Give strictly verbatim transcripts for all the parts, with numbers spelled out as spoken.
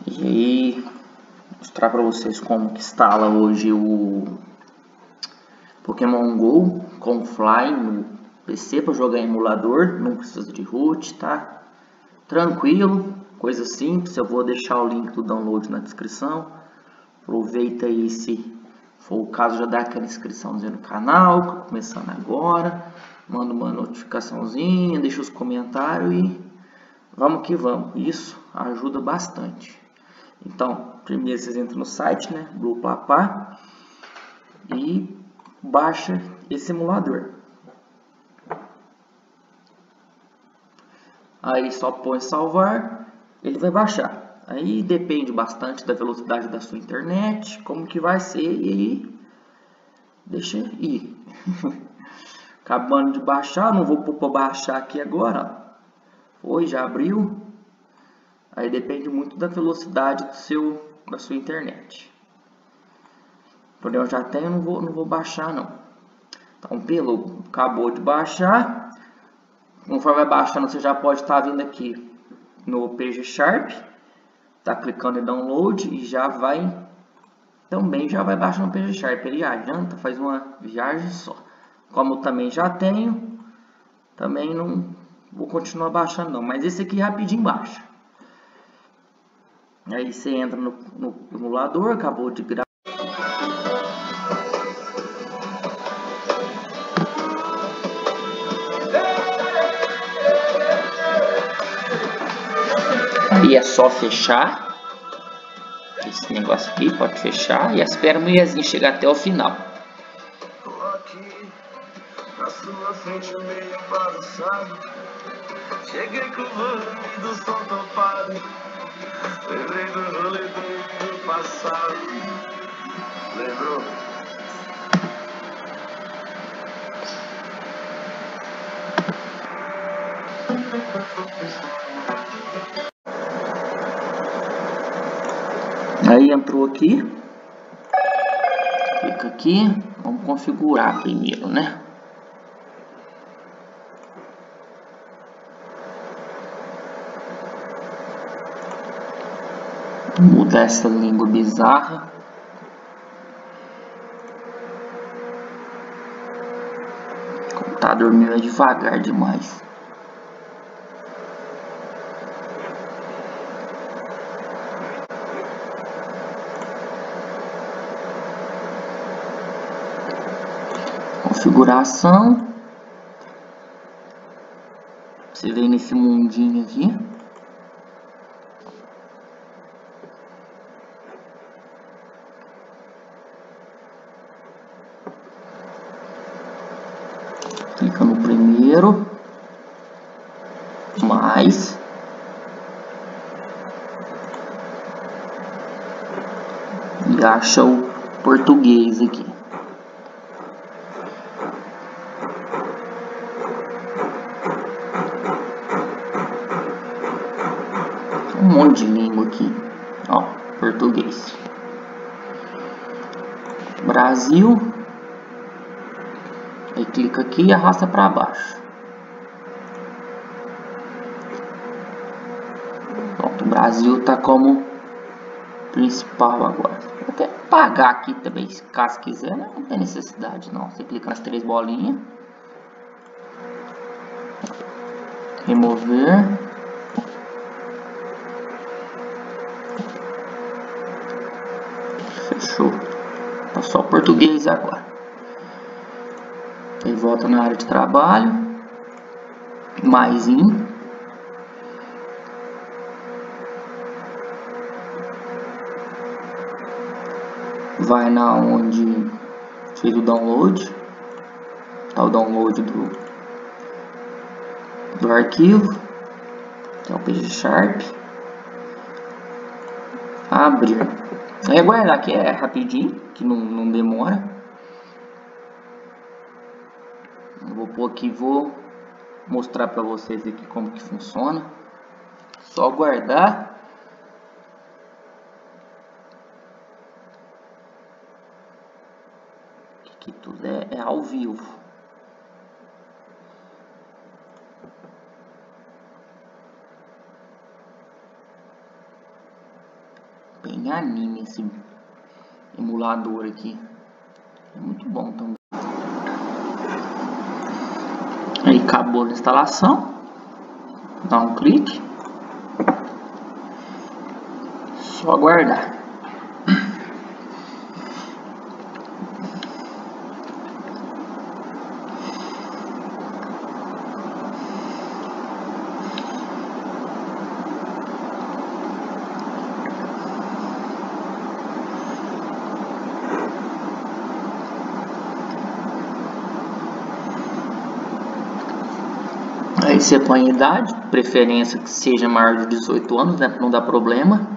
E aí, vou mostrar para vocês como que instala hoje o Pokémon Go com Fly no P C para jogar em emulador, não precisa de root, tá? Tranquilo, coisa simples. Eu vou deixar o link do download na descrição. Aproveita aí, se for o caso, já dá aquela inscriçãozinha no canal, começando agora, manda uma notificaçãozinha, deixa os comentários e vamos que vamos. Isso ajuda bastante. Então, primeiro vocês entram no site, né, Blupapá, e baixa esse emulador. Aí só põe salvar, ele vai baixar. Aí depende bastante da velocidade da sua internet, como que vai ser, e aí deixa ir. Acabando de baixar, não vou pôr para baixar aqui agora. Foi, já abriu. Aí depende muito da velocidade do seu, da sua internet. Por eu já tenho, não vou, não vou baixar não. Então, pelo acabou de baixar. Conforme vai baixando, você já pode estar vindo aqui no P G Sharp. Tá clicando em download e já vai, também já vai baixando o P G Sharp. Ele adianta, faz uma viagem só. Como eu também já tenho, também não vou continuar baixando não. Mas esse aqui rapidinho baixa. Aí você entra no, no emulador, acabou de gravar. Aí é só fechar esse negócio aqui, pode fechar e espera a mulherzinha chegar até o final. Tô aqui, na sua frente meio balançado. Cheguei com o volume do som topado. Lembrei do rolê do passado. Lembrou? Aí entrou aqui, clica aqui, vamos configurar primeiro, né? Mudar essa língua bizarra. O computador meu é devagar demais. Configuração. Você vem nesse mundinho aqui. Clica no primeiro. Mais. E acha o português aqui. Um monte de língua aqui, ó, português. Brasil. Aí clica aqui e arrasta para baixo. Pronto, o Brasil tá como principal agora. Vou até apagar aqui também, caso quiser, né? Não tem necessidade não. Você clica nas três bolinhas. Remover. Fechou. Tá só português agora. Aí volta na área de trabalho. Mais em. Vai na onde fez o download. Tá o download do, do arquivo. É o P G Sharp. Abrir. Aí aguardar que é rapidinho, que não, não demora. Eu vou pôr aqui, vou mostrar para vocês aqui como que funciona. Só aguardar. Aqui tudo é, é ao vivo. bem anime esse emulador aqui. É muito bom também. Aí acabou a instalação. Dá um clique. Só aguardar. Aí você põe a idade, preferência que seja maior de dezoito anos, né? Não dá problema.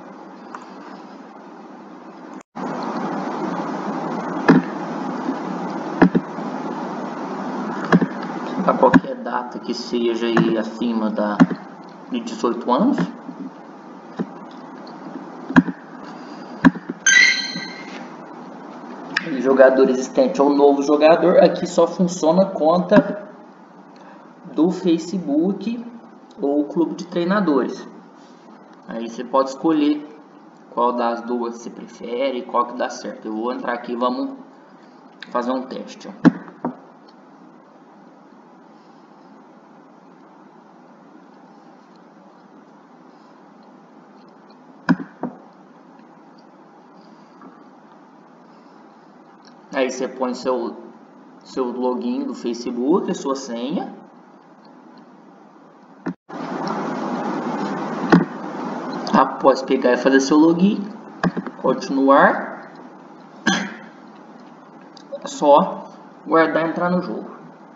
Para qualquer data que seja aí acima da, de dezoito anos. Jogador existente ou novo jogador, aqui só funciona conta do Facebook ou clube de treinadores. Aí você pode escolher qual das duas você prefere, qual que dá certo. Eu vou entrar aqui e vamos fazer um teste. Ó. Aí você põe seu, seu login do Facebook, a sua senha. Após pegar e fazer seu login, continuar, é só guardar e entrar no jogo.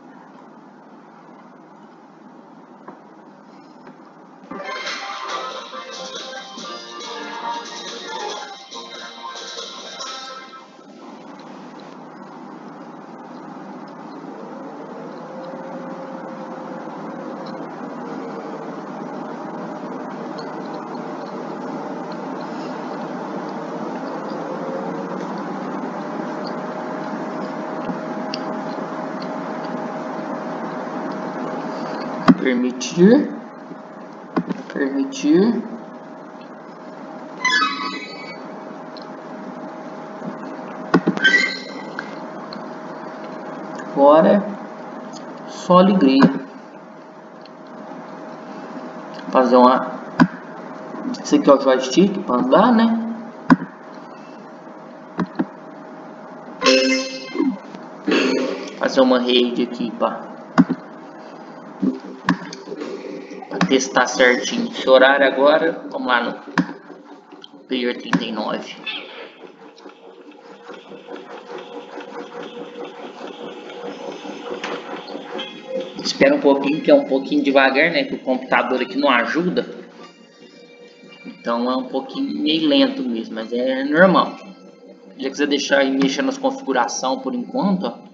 Permitir, permitir, agora é só alegria. Fazer uma, esse aqui é o joystick para andar, né? Fazer uma rede aqui para testar certinho. Esse horário agora, vamos lá no Player trinta e nove. Espera um pouquinho, que é um pouquinho devagar, né? Que o computador aqui não ajuda. Então é um pouquinho meio lento mesmo, mas é normal. Se já quiser deixar aí mexer nas configurações por enquanto, ó.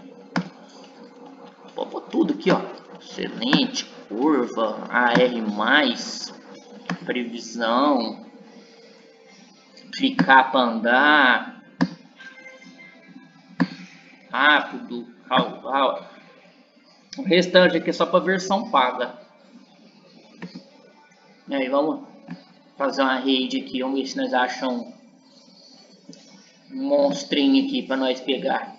Vou pôr tudo aqui, ó. Excelente, curva, A R mais, previsão, clicar para andar, rápido, raul. O restante aqui é só para versão paga. E aí vamos fazer uma rede aqui, vamos ver se nós achamos um monstrinho aqui para nós pegar.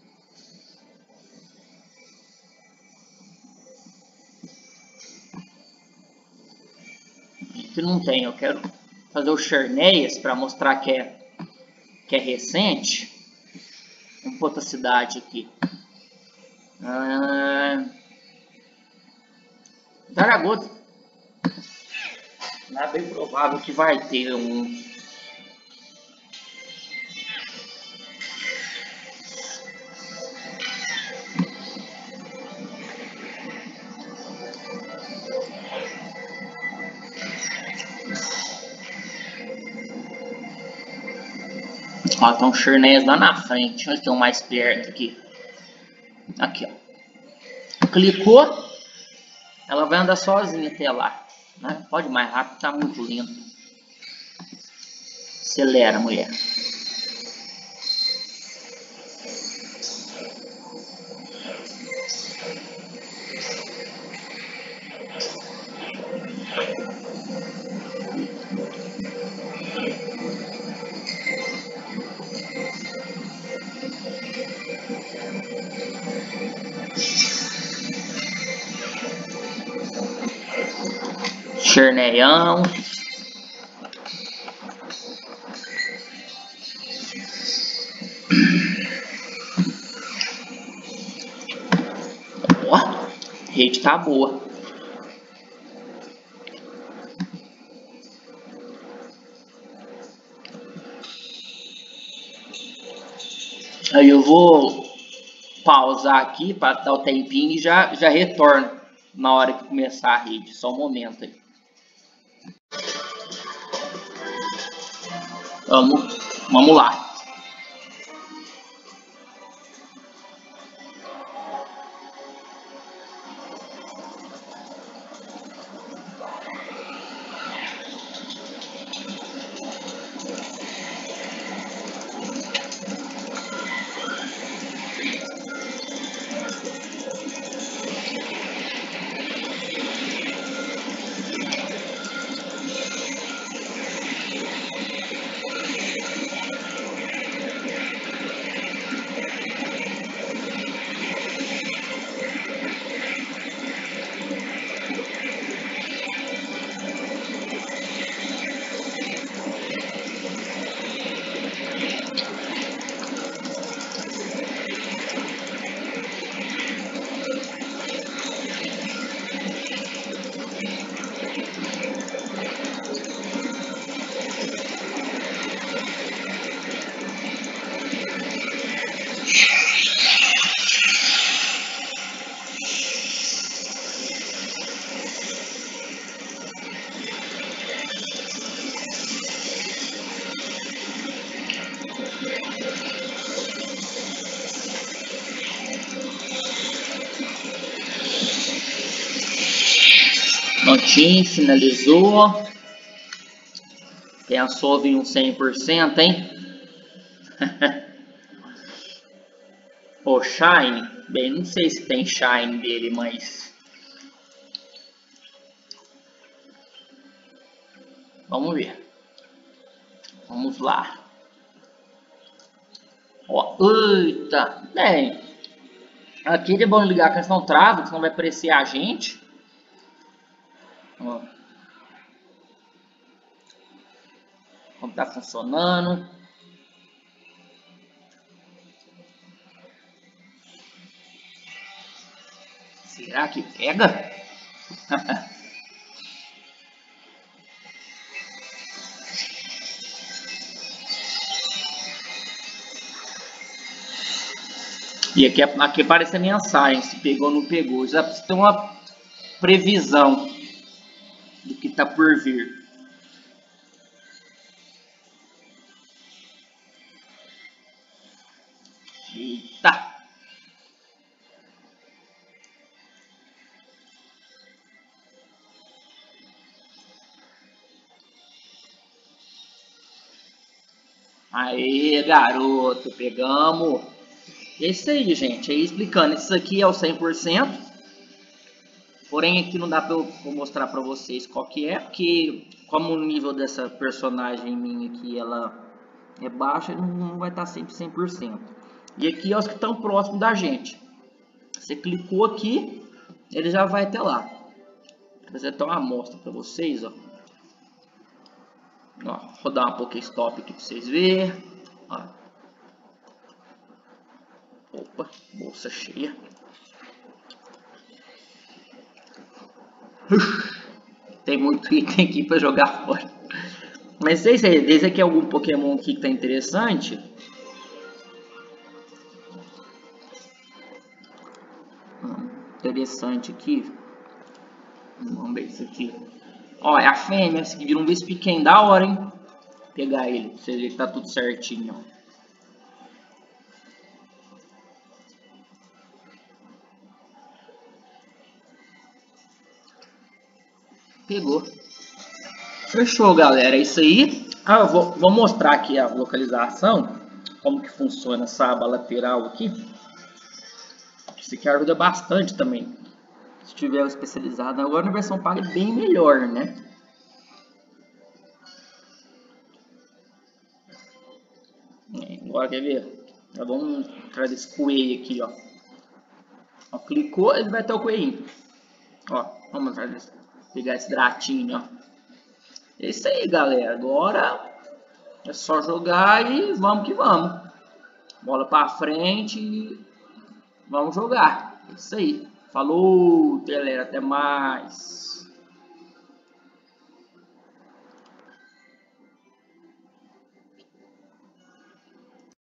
Que não tem, eu quero fazer o Xerneas para mostrar que é, que é recente. Vamos pôr outra cidade aqui. Ah, Zaragoza. Não é bem provável que vai ter um. Ó, tem um Xerneas lá na frente. Onde tem um mais perto aqui? Aqui, ó. Clicou, ela vai andar sozinha até lá. Né? Pode ir mais rápido, tá muito lento. Acelera, mulher. Cherneião. Ó, a rede tá boa. Aí eu vou pausar aqui para dar o tempinho e já, já retorno na hora que começar a rede. Só um momento aí. Vamos, vamos lá. Prontinho, finalizou. Pensou em um cem por cento, hein? O Shine, bem, não sei se tem Shine dele, mas vamos ver. Vamos lá. Ó, eita, bem. Aqui é bom ligar a questão trava, que senão vai aparecer a gente. Ó. Como tá funcionando. Será que pega? E aqui, aqui aparece a mensagem, se pegou ou não pegou. Já precisa ter uma previsão do que está por vir. Eita! Aê, garoto, pegamos. É isso aí, gente. Aí explicando, isso aqui é o cem por cento. Porém, aqui não dá para eu mostrar para vocês qual que é, porque como o nível dessa personagem minha aqui, ela é baixa, não vai estar sempre cem por cento. E aqui é os que estão próximos da gente. Você clicou aqui, ele já vai até lá. Vou fazer até uma amostra para vocês, ó. Ó, vou dar uma Pokéstop aqui para vocês verem. Ó. Opa, bolsa cheia. Tem muito item aqui para jogar fora. Mas sei se desde aqui algum Pokémon aqui que tá interessante. Hum, interessante aqui. Vamos ver isso aqui. Ó, é a fêmea. Esse aqui vira um Vespiquen da hora, hein? Vou pegar ele, pra vocês verem que tá tudo certinho, ó. Pegou. Fechou, galera. É isso aí. Ah, eu vou, vou mostrar aqui a localização. Como que funciona essa aba lateral aqui. Isso aqui ajuda bastante também. Se tiver especializado. Agora na versão paga é bem melhor, né? Agora quer ver? Já vamos entrar desse coelho aqui, ó. Ó, clicou, ele vai ter o coelhinho. Ó, vamos atrás desse. Pegar esse Dratini, ó. É isso aí, galera. Agora é só jogar e vamos que vamos. Bola pra frente e vamos jogar. É isso aí. Falou, galera. Até mais.